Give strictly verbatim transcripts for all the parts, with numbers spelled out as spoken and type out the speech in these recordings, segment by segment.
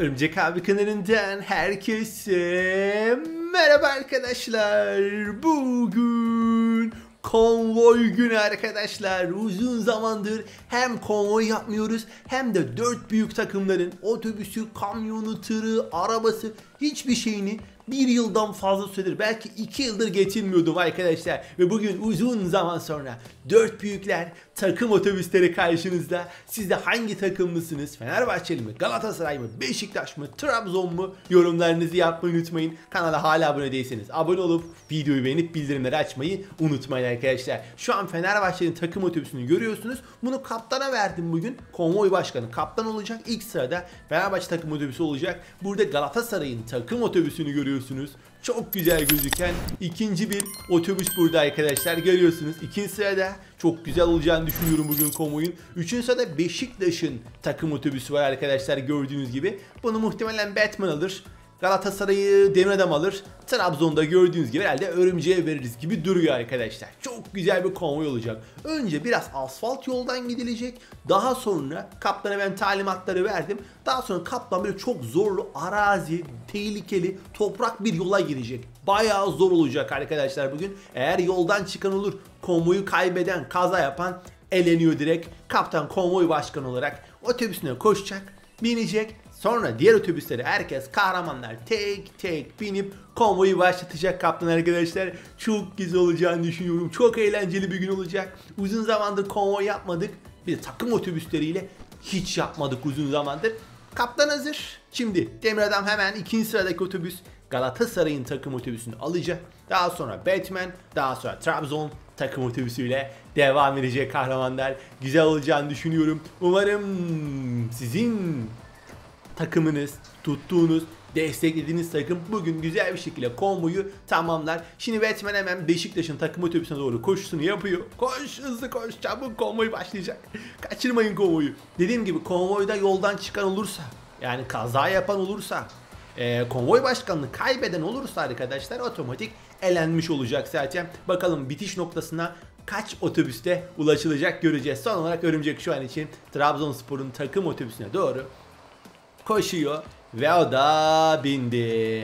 Örümcek abi kanalından herkese merhaba arkadaşlar. Bugün konvoy günü arkadaşlar. Uzun zamandır hem konvoy yapmıyoruz hem de dört büyük takımların otobüsü, kamyonu, tırı, arabası hiçbir şeyini bir yıldan fazla süredir, belki iki yıldır getirmiyordum arkadaşlar. Ve bugün uzun zaman sonra dört büyükler takım otobüsleri karşınızda. Siz de hangi takımlısınız? Fenerbahçeli mi, Galatasaray mı, Beşiktaş mı, Trabzon mu? Yorumlarınızı yapmayı unutmayın. Kanala hala abone değilseniz abone olup videoyu beğenip bildirimleri açmayı unutmayın arkadaşlar. Şu an Fenerbahçe'nin takım otobüsünü görüyorsunuz. Bunu kaptana verdim bugün. Konvoy başkanı kaptan olacak. İlk sırada Fenerbahçe takım otobüsü olacak. Burada Galatasaray'ın takım otobüsünü görüyorsunuz. Çok güzel gözüken ikinci bir otobüs burada arkadaşlar, görüyorsunuz. İkinci sırada çok güzel olacağını düşünüyorum bugün konvoyun. Üçüncü sırada Beşiktaş'ın takım otobüsü var arkadaşlar, gördüğünüz gibi. Bunu muhtemelen Batman alır. Galatasaray'ı Demiradam alır. Trabzon'da gördüğünüz gibi herhalde Örümceğe veririz gibi duruyor arkadaşlar. Çok güzel bir konvoy olacak. Önce biraz asfalt yoldan gidilecek. Daha sonra kaptana ben talimatları verdim. Daha sonra kaptan böyle çok zorlu arazi, tehlikeli, toprak bir yola girecek. Bayağı zor olacak arkadaşlar bugün. Eğer yoldan çıkan olur, konvoyu kaybeden, kaza yapan eleniyor direkt. Kaptan konvoy başkanı olarak otobüsüne koşacak, binecek. Sonra diğer otobüsleri herkes, kahramanlar tek tek binip konvoyu başlatacak kaptan arkadaşlar. Çok güzel olacağını düşünüyorum. Çok eğlenceli bir gün olacak. Uzun zamandır konvoy yapmadık. Bir de takım otobüsleriyle hiç yapmadık uzun zamandır. Kaptan hazır. Şimdi Demir Adam hemen ikinci sıradaki otobüs Galatasaray'ın takım otobüsünü alacak. Daha sonra Batman, daha sonra Trabzon takım otobüsüyle devam edecek kahramanlar. Güzel olacağını düşünüyorum. Umarım sizin takımınız, tuttuğunuz, desteklediğiniz takım bugün güzel bir şekilde konvoyu tamamlar. Şimdi Batman hemen Beşiktaş'ın takım otobüsüne doğru koşusunu yapıyor. Koş, hızlı koş, çabuk, konvoy başlayacak. Kaçırmayın konvoyu. Dediğim gibi konvoyda yoldan çıkan olursa, yani kaza yapan olursa, e, konvoy başkanını kaybeden olursa arkadaşlar otomatik elenmiş olacak zaten. Bakalım bitiş noktasına kaç otobüste ulaşılacak göreceğiz. Son olarak Örümcek şu an için Trabzonspor'un takım otobüsüne doğru koşuyor ve o da bindi.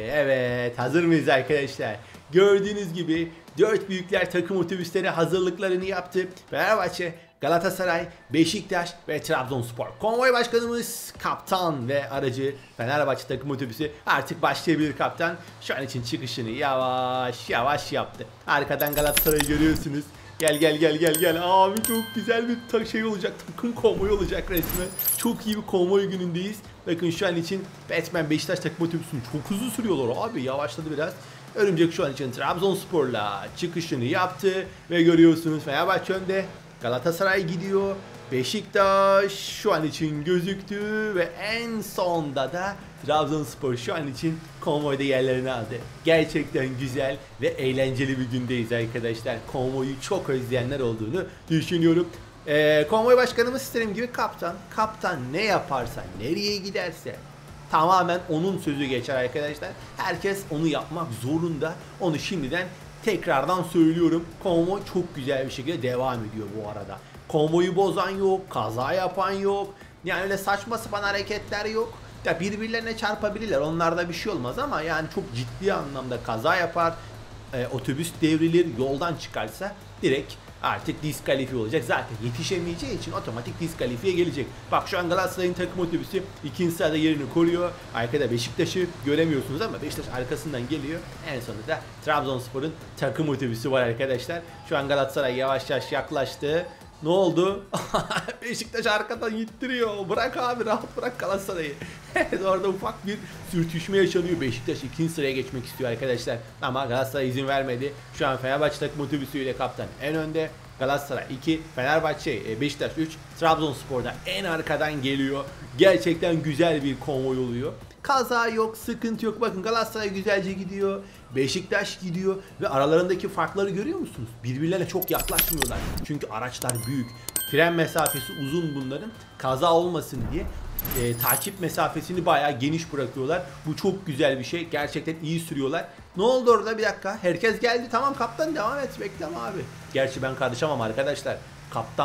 Evet, hazır mıyız arkadaşlar? Gördüğünüz gibi dört büyükler takım otobüsleri hazırlıklarını yaptı. Fenerbahçe, Galatasaray, Beşiktaş ve Trabzonspor. Konvoy başkanımız kaptan ve aracı Fenerbahçe takım otobüsü artık başlayabilir kaptan. Şu an için çıkışını yavaş yavaş yaptı. Arkadan Galatasaray'ı görüyorsunuz. Gel gel gel gel gel abi, çok güzel bir şey olacak, takım konvoyu olacak resmen. Çok iyi bir konvoy günündeyiz. Bakın şu an için Batman Beşiktaş takım otobüsünü çok hızlı sürüyorlar abi, yavaşladı biraz. Örümcek şu an için Trabzonspor'la çıkışını yaptı ve görüyorsunuz Fenerbahçe önde, Galatasaray gidiyor, Beşiktaş şu an için gözüktü ve en sonda da Trabzonspor şu an için konvoyda yerlerini aldı. Gerçekten güzel ve eğlenceli bir gündeyiz arkadaşlar. Konvoyu çok özleyenler olduğunu düşünüyorum. Ee, konvoy başkanımız istediğim gibi kaptan. Kaptan ne yaparsa, nereye giderse tamamen onun sözü geçer arkadaşlar. Herkes onu yapmak zorunda. Onu şimdiden tekrardan söylüyorum. Konvoy çok güzel bir şekilde devam ediyor bu arada. Konvoyu bozan yok, kaza yapan yok. Yani öyle saçma sapan hareketler yok. Ya birbirlerine çarpabilirler, onlarda bir şey olmaz ama yani çok ciddi anlamda kaza yapar, e, otobüs devrilir, yoldan çıkarsa direkt artık diskalifiye olacak. Zaten yetişemeyeceği için otomatik diskalifiye gelecek. Bak şu an Galatasaray'ın takım otobüsü ikinci sırada yerini koruyor. Arkada Beşiktaş'ı göremiyorsunuz ama Beşiktaş arkasından geliyor. En sonunda da Trabzonspor'un takım otobüsü var arkadaşlar. Şu an Galatasaray yavaş yavaş yaklaştı. Ne oldu? Beşiktaş arkadan ittiriyor. Bırak abi, rahat bırak Galatasaray'ı. Orada ufak bir sürtüşme yaşanıyor. Beşiktaş ikinci sıraya geçmek istiyor arkadaşlar. Ama Galatasaray izin vermedi. Şu an Fenerbahçe takım otobüsüyle kaptan en önde. Galatasaray iki, Fenerbahçe, Beşiktaş üç, Trabzonspor'da en arkadan geliyor. Gerçekten güzel bir konvoy oluyor. Kaza yok, sıkıntı yok. Bakın Galatasaray güzelce gidiyor. Beşiktaş gidiyor ve aralarındaki farkları görüyor musunuz? Birbirlerine çok yaklaşmıyorlar. Çünkü araçlar büyük. Fren mesafesi uzun bunların. Kaza olmasın diye e, takip mesafesini bayağı geniş bırakıyorlar. Bu çok güzel bir şey. Gerçekten iyi sürüyorlar. Ne oldu orada, bir dakika? Herkes geldi. Tamam kaptan devam et. Bekleme abi. Gerçi ben karışamam arkadaşlar. Kaptan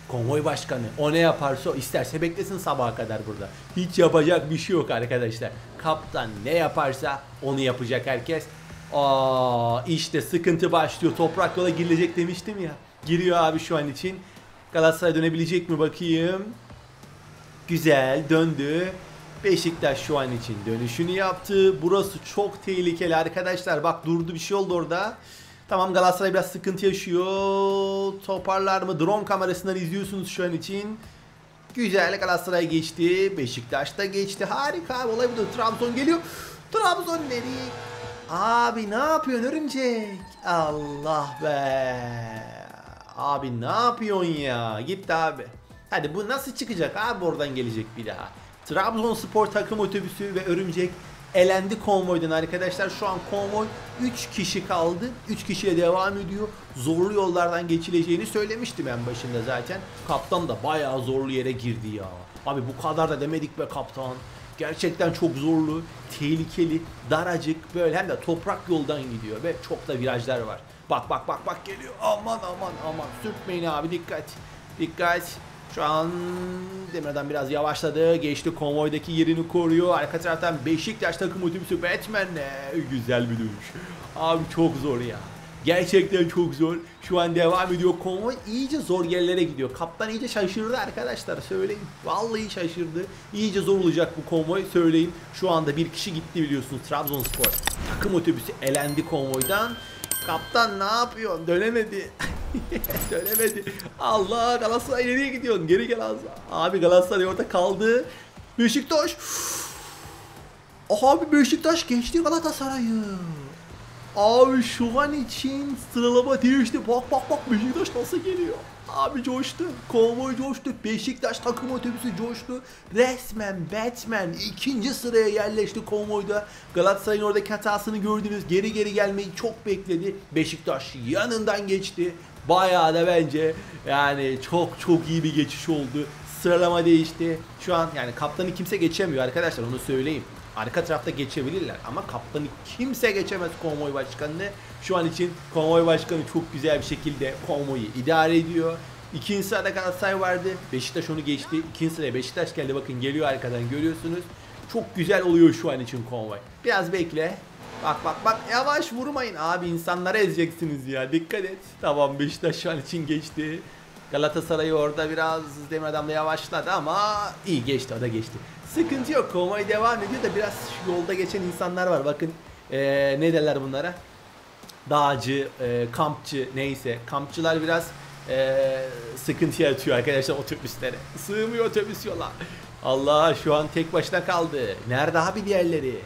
Konvoy başkanı o ne yaparsa o, isterse beklesin sabaha kadar burada. Hiç yapacak bir şey yok arkadaşlar. Kaptan ne yaparsa onu yapacak herkes. Aa, işte sıkıntı başlıyor. Toprak yola girilecek demiştim ya. Giriyor abi şu an için. Galatasaray dönebilecek mi bakayım. Güzel döndü. Beşiktaş şu an için dönüşünü yaptı. Burası çok tehlikeli arkadaşlar. Bak durdu, bir şey oldu orada. Tamam, Galatasaray biraz sıkıntı yaşıyor. Toparlar mı? Drone kamerasından izliyorsunuz şu an için. Güzel, Galatasaray geçti. Beşiktaş da geçti. Harika abi, olay budur. Trabzon geliyor. Trabzon nereye? Abi ne yapıyorsun örümcek? Allah be. Abi ne yapıyorsun ya? Gitti abi. Hadi bu nasıl çıkacak abi, oradan gelecek bir daha. Trabzonspor takım otobüsü ve örümcek elendi konvoydan arkadaşlar. Şu an konvoy üç kişi kaldı. üç kişiye devam ediyor. Zorlu yollardan geçileceğini söylemiştim en başında zaten. Kaptan da bayağı zorlu yere girdi ya. Abi bu kadar da demedik be kaptan. Gerçekten çok zorlu, tehlikeli, daracık, böyle hem de toprak yoldan gidiyor ve çok da virajlar var. Bak bak bak bak geliyor. Aman aman aman, sürtmeyin abi, dikkat. Dikkat. Şu an Demir'den biraz yavaşladı. Geçti, konvoydaki yerini koruyor. Arka taraftan Beşiktaş takım otobüsü Batman'le. Güzel bir dönüş. Abi çok zor ya. Gerçekten çok zor. Şu an devam ediyor konvoy. İyice zor yerlere gidiyor. Kaptan iyice şaşırdı arkadaşlar, söyleyeyim. Vallahi şaşırdı. İyice zor olacak bu konvoy, söyleyeyim. Şu anda bir kişi gitti biliyorsunuz. Trabzonspor takım otobüsü elendi konvoydan. Kaptan ne yapıyorsun? Dönemedi. Dönemedi. Allah, Galatasaray nereye gidiyorsun? Geri gel az. Abi Galatasaray orada kaldı. Beşiktaş. Abi Beşiktaş geçti Galatasaray'ı. Abi şu an için sıralama değişti. Bak bak bak, Beşiktaş nasıl geliyor. Abi coştu. Konvoy coştu. Beşiktaş takım otobüsü coştu. Resmen Batman ikinci sıraya yerleşti konvoyda. Galatasaray'ın oradaki hatasını gördünüz. Geri geri gelmeyi çok bekledi. Beşiktaş yanından geçti. Bayağı da bence yani çok çok iyi bir geçiş oldu. Sıralama değişti. Şu an yani kaptanı kimse geçemiyor arkadaşlar, onu söyleyeyim. Arka tarafta geçebilirler ama kaptanı kimse geçemez, konvoy başkanını. Şu an için konvoy başkanı çok güzel bir şekilde konvoyu idare ediyor. İkinci sırada Galatasaray vardı. Beşiktaş onu geçti. İkinci sıraya Beşiktaş geldi. Bakın geliyor arkadan, görüyorsunuz. Çok güzel oluyor şu an için konvoy. Biraz bekle. Bak bak bak, yavaş vurmayın. Abi insanları ezeceksiniz ya, dikkat et. Tamam, Beşiktaş şu an için geçti. Galatasaray orada biraz Demir Adam'da yavaşladı ama iyi geçti, o da geçti. Sıkıntı yok, konvoy devam ediyor da biraz yolda geçen insanlar var. Bakın ee, ne derler bunlara? Dağcı, e, kampçı, neyse. Kampçılar biraz e, sıkıntı yaratıyor arkadaşlar otobüslere. Sığmıyor otobüs yola. Allah, şu an tek başına kaldı. Nerede abi diğerleri?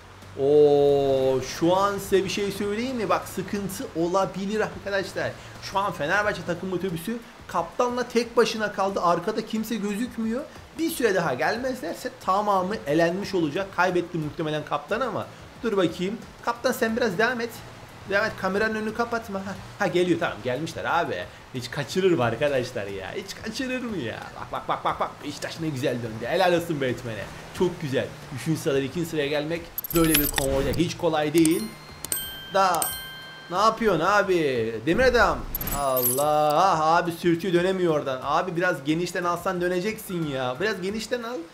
Oo, şu an size bir şey söyleyeyim mi? Bak, sıkıntı olabilir arkadaşlar. Şu an Fenerbahçe takım otobüsü kaptanla tek başına kaldı. Arkada kimse gözükmüyor. Bir süre daha gelmezlerse tamamı elenmiş olacak. Kaybetti muhtemelen kaptan ama dur bakayım. Kaptan sen biraz devam et. Devam et, kameranın önünü kapatma. Ha, ha geliyor, tamam gelmişler abi. Hiç kaçırır mı arkadaşlar ya? Hiç kaçırır mı ya? Bak bak bak bak bak. Beşiktaş ne güzel döndü. Helal olsun Batman'e. Çok güzel. Üçüncü sırada ikinci sıraya gelmek böyle bir konvoyda hiç kolay değil. Da ne yapıyorsun abi? Demir Adam. Allah abi, sürtüyor, dönemiyor oradan. Abi biraz genişten alsan döneceksin ya. Biraz genişten al.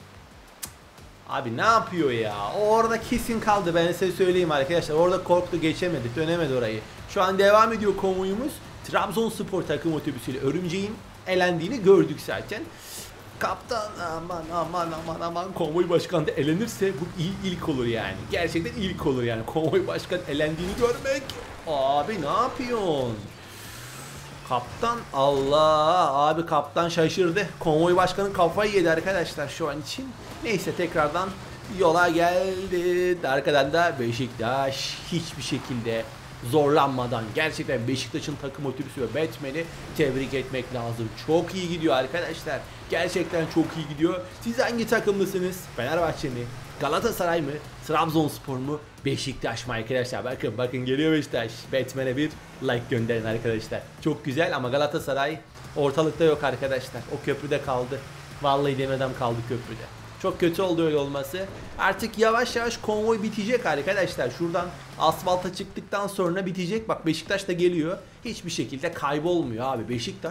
Abi ne yapıyor ya? O orada kesin kaldı, ben size söyleyeyim arkadaşlar. Orada korktu, geçemedi, dönemedi orayı. Şu an devam ediyor konvoyumuz. Trabzonspor takım otobüsüyle örümceğin elendiğini gördük zaten. Kaptan aman aman aman aman, konvoy başkanı da elenirse bu iyi ilk olur yani. Gerçekten ilk olur yani, konvoy başkanı elendiğini görmek. Abi ne yapıyorsun? Kaptan, Allah abi, kaptan şaşırdı. Konvoy başkanı kafayı yedi arkadaşlar şu an için. Neyse, tekrardan yola geldi. Arkadan da Beşiktaş hiçbir şekilde zorlanmadan, gerçekten Beşiktaş'ın takım otobüsü ve Batman'i tebrik etmek lazım. Çok iyi gidiyor arkadaşlar. Gerçekten çok iyi gidiyor. Siz hangi takımlısınız? Fenerbahçe mi? Galatasaray mı? Trabzonspor mu? Beşiktaş mı arkadaşlar? Bakın bakın geliyor Beşiktaş. Batman'e bir like gönderin arkadaşlar. Çok güzel ama Galatasaray ortalıkta yok arkadaşlar. O köprüde kaldı. Vallahi Demir'den kaldı köprüde. Çok kötü oldu öyle olması. Artık yavaş yavaş konvoy bitecek arkadaşlar. Şuradan asfalta çıktıktan sonra bitecek. Bak Beşiktaş da geliyor. Hiçbir şekilde kaybolmuyor abi. Beşiktaş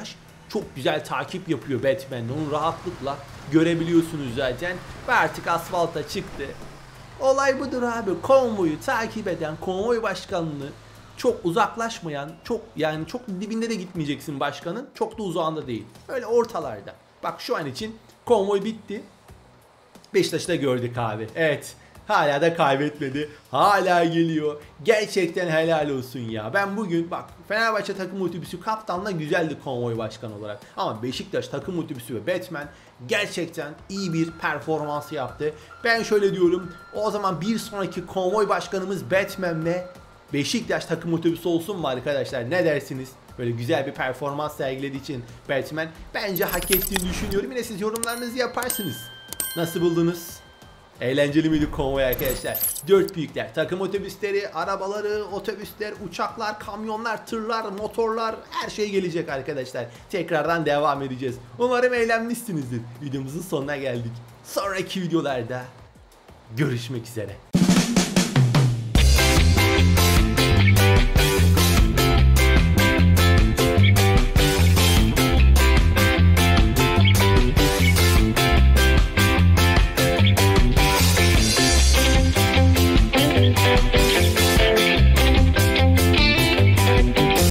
çok güzel takip yapıyor Batman. Onu rahatlıkla görebiliyorsunuz zaten. Ve artık asfalta çıktı. Olay budur abi. Konvoyu takip eden konvoy başkanını, çok uzaklaşmayan, çok yani çok dibinde de gitmeyeceksin başkanın. Çok da uzağında değil. Öyle ortalarda. Bak şu an için konvoy bitti. Beşiktaş'ta gördük abi. Evet. Hala da kaybetmedi. Hala geliyor. Gerçekten helal olsun ya. Ben bugün bak Fenerbahçe takım otobüsü kaptanla güzeldi konvoy başkanı olarak. Ama Beşiktaş takım otobüsü ve Batman gerçekten iyi bir performans yaptı. Ben şöyle diyorum. O zaman bir sonraki konvoy başkanımız Batman ve Beşiktaş takım otobüsü olsun mu arkadaşlar? Ne dersiniz? Böyle güzel bir performans sergilediği için Batman bence hak ettiğini düşünüyorum. Yine siz yorumlarınızı yaparsınız. Nasıl buldunuz? Eğlenceli miydi konvoy arkadaşlar? Dört büyükler, takım otobüsleri, arabaları, otobüsler, uçaklar, kamyonlar, tırlar, motorlar, her şey gelecek arkadaşlar. Tekrardan devam edeceğiz. Umarım eğlenmişsinizdir. Videomuzun sonuna geldik. Sonraki videolarda görüşmek üzere.